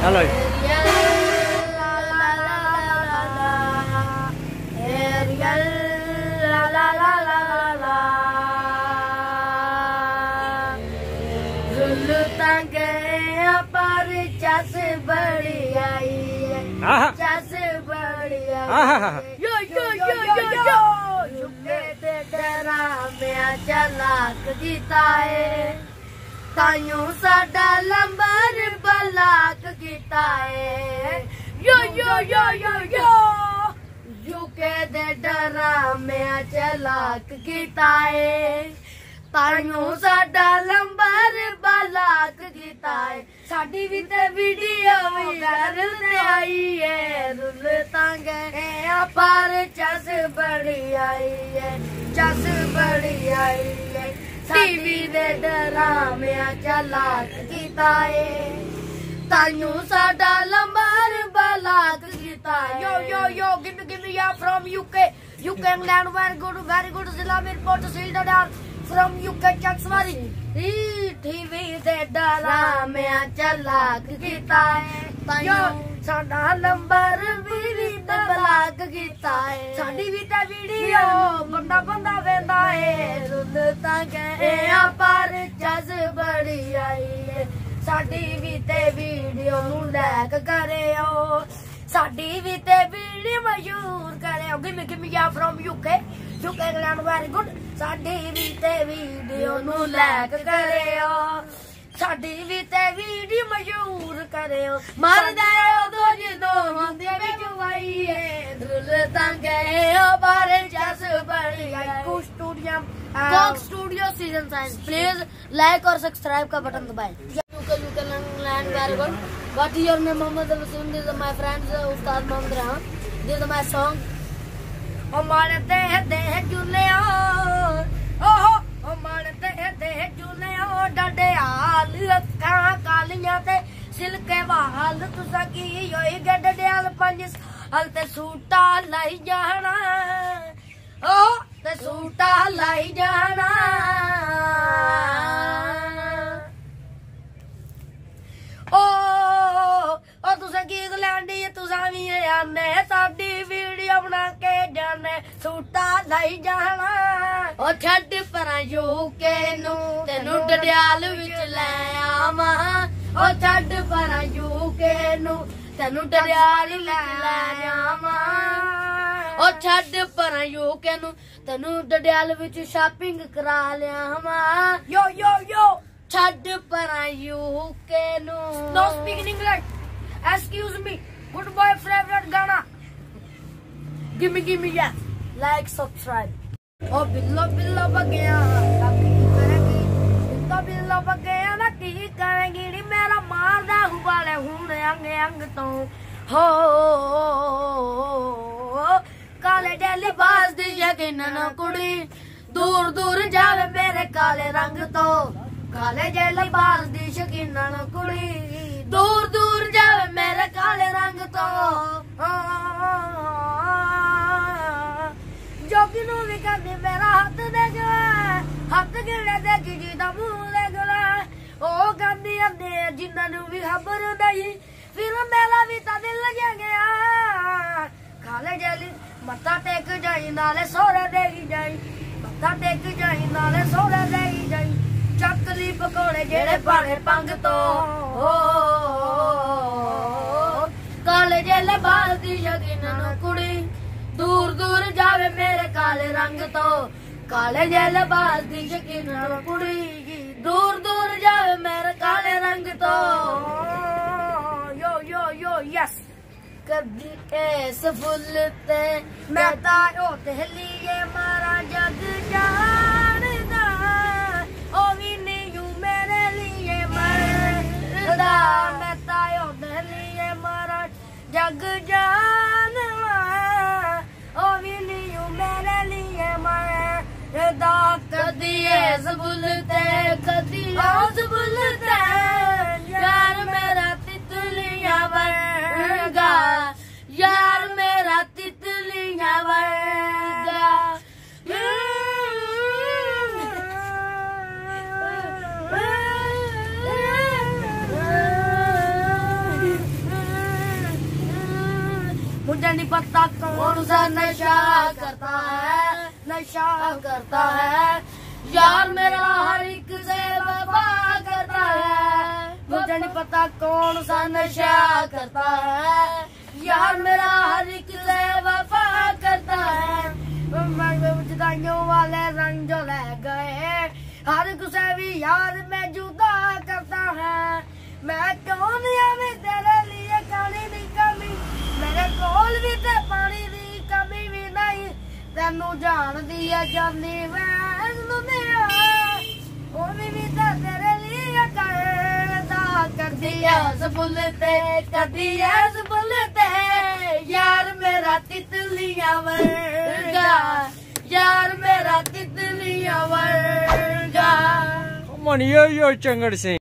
Hello पर चस बड़ी आई है, चस बड़ी आई यो यो यो यो यो झुके ते डरा में चलाक गीता है ताइयों साडा लंबर बलाक गीता है यो यो यो यो यो झुके ते डरा में चलाक गीता है ताइयों साडा लंबर बलाक गीता है साडी भी ते वीडियो वायरल ते आई है रुल तांगे पर चस बड़ी आई है चस बड़ी आई है टीवी दे ड्रामे चलाक गीता है ताइयों साडा लंबर बलाक गीता है यो यो यो give me yeah from UK England very good जिला मिरपुर तहसील Dadyal from UK Chakswari TV दे ड्रामे चलाक गीता है यो साडा नंबर भी बलाक गीता है साडी भी ते वीडियो बंदा बंदा वेंदा है रुल तांगे पर चस बड़ी आई है साडी भी ते वीडियो नू लाइक करियो साडी भी ते वीडियो मशहूर करियो give me yeah from UK England very good साडी भी ते वीडियो नू लाइक करियो साडी भी ते वीडियो मशहूर करियो मर जाओ दो जदो हुंदे विच वाई है रुल तांगे बारे जस बड़ी कोक स्टूडियो सीजन साइंस प्लीज लाइक और सब्सक्राइब का बटन दबाएं UK land very good what is your name Mohammad Waseem this my friends Ustad Mohammad Rahman this my song ओ मारते दे जुलिया ओहो ओ मारते दे जुलिया डडे हाल अखां कालियां ते सिलके वाल तुसा की होई गडडियाल पंज साल ते सूटा लाई जाना ओ ते सूटा लाई जाना ओ तुसा की इंग्लैंड तुसा भी आने साडी वीडियो बना के जाने सूटा लाई जाना ओ छड्ड परा यूके नू तेनू डडियाल विच ले आवां ओ छड्ड परा यूके नू तेनू डडियाल ले आवां ओ छड्ड परा यूके नू तेनू डडियाल विच शॉपिंग करा लियावां यो यो यो छड्ड परा यूके नू no speaking English excuse me good boy favorite Ghana give me yeah like subscribe oh billo bagya na ki karegi to billo bagya na ki karegi ni mera maarda hubale hun ang to ho काले दे लिबास दी यकीन ना कुड़ी दूर दूर जावे मेरे काले रंग तो काले जे लिबास दी यकीन ना कुड़ी दूर दूर जावे मेरे काले रंग तो जोगी नू भी कहंदी मेरा हाथ देख हाथ गिरने देखी जी दा मुंह देख ओ कहंदी अंदे जिन्हां नू भी खबर नहीं फिर मेला भी ता दिल लग गया काले जेली मत्था टेक जाई नाले सोरे देगी जाई मत्था टेक जाई नाले सोरे देगी जाई चकली पकौड़े जेड़े पाने पंग तो काले जेले बाल दी यकीन ना कुड़ी दूर दूर जावे मेरे काले रंग तो काले जेले बाल दी यकीन ना कुड़ी दूर दूर जावे मेरे काले रंग तो यो यो यो यस कभी ऐस फुलते मैं तारो लिए मारा जग जानदा ओ भी नहीं मेरे लिए मरदा मैं तारो लिए मारा जग जानवा ओ भी नहीं मेरे लिए मरदा कदी ऐस फुलते कदी ऐस फुलते यार मेरा तितलियां वर्गा यार मेरा तितलियां वर्गा मुझे नहीं पता कौन सा नशा करता है यार मेरा हर एक से वफा करता है। मुझे नहीं पता कौन सा नशा करता है यार मेरा हर एक से वफा करता है। जुदाइयों वाले रंग जो रह गए हर किसे भी यार मैं जुदा करता है। मैं कौन भी तेरे लिए पानी की कमी मेरे कोल भी ते पानी की कमी भी नहीं तेनू जान दी है जानी वैन मेरा भी तेरे लिए करदी यार मेरा तितलियां वर्गा यार मेरा तितलियां वर्गा मनियो यो चंगड़ सिंह।